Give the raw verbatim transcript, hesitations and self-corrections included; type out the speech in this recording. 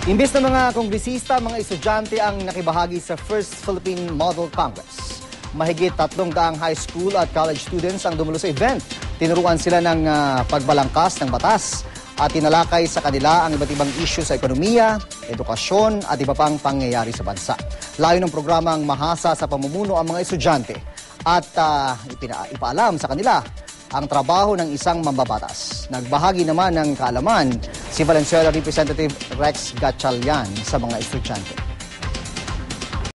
Imbes na mga kongresista, mga estudyante ang nakibahagi sa First Philippine Model Congress. Mahigit tatlong daang high school at college students ang dumulo sa event. Tinuruan sila ng uh, pagbalangkas ng batas at tinalakay sa kanila ang iba't ibang issue sa ekonomiya, edukasyon at iba pang pangyayari sa bansa. Layo ng programang mahasa sa pamumuno ang mga estudyante at uh, ipina- ipaalam sa kanila ang trabaho ng isang mambabatas. Nagbahagi naman ng kaalaman si Valenzuela Representative Rex Gatchalian sa mga estudyante.